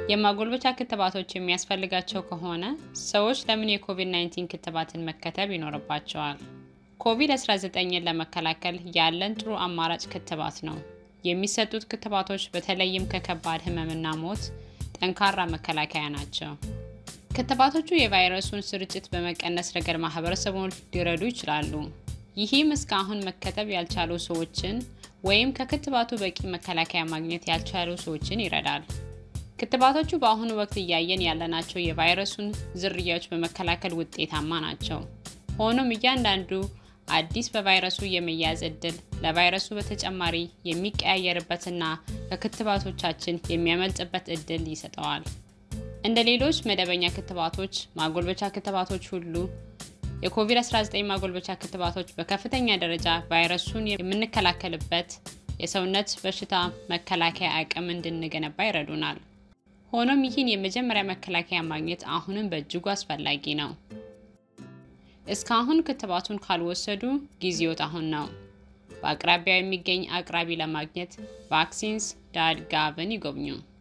የማጎልበቻ ክትባቶች የሚያስፈልጋቸው ከሆነ ሰዎች ለምን የኮቪድ-19 ክትባትን መከተብ ይኖርባቸዋል? ኮቪድ-19ን ለመከላከል ያለን ጥሩ አማራጭ ክትባት ነው። የሚሰጡት ክትባቶች በተለይም ከከባድ ህመምና ሞት ጠንካራ መከላከያ ናቸው። ክትባቶቹ የቫይረሱን ስርጭት በመቀነስ ረገድ ማህበረሰቡን ሊረዱ ይችላሉ። ይህም እስካሁን መከተብ ያልቻሉ ሰዎችን ወይም ከክትባቱ በቂ መከላከያ ማግኘት ያልቻሉ ሰዎችን ይረዳል። ክትባቶቹ በአሁኑ ወቅት እያየን ያለናቸው የቫይረሱን ዝርያዎች በመከላከል ውጤታማ ናቸው። ሆኖም እያንዳንዱ አዲስ በቫይረሱ የመያዝ እድል ለቫይረሱ በተጨማሪ የሚቀያየርበትና ከክትባቶቻችን የሚያመልጥበት እድል ይሰጠዋል። እንደ ሌሎች መደበኛ ክትባቶች ማጎልበቻ ክትባቶች ሁሉ የኮቪድ-19 ማጎልበቻ ክትባቶች በከፍተኛ ደረጃ ቫይረሱን የምንከላከልበት የሰውነት በሽታ መከላከያ አቅም እንድንገነባ ይረዱናል። ሆኖም ይህን የመጀመሪያ መከላከያ ማግኘት አሁንም በእጅጉ አስፈላጊ ነው። እስካሁን ክትባቱን ካልወሰዱ ጊዜው አሁን ነው። በአቅራቢያው የሚገኝ አቅራቢ ለማግኘት vaccines.gov ይጎብኙ።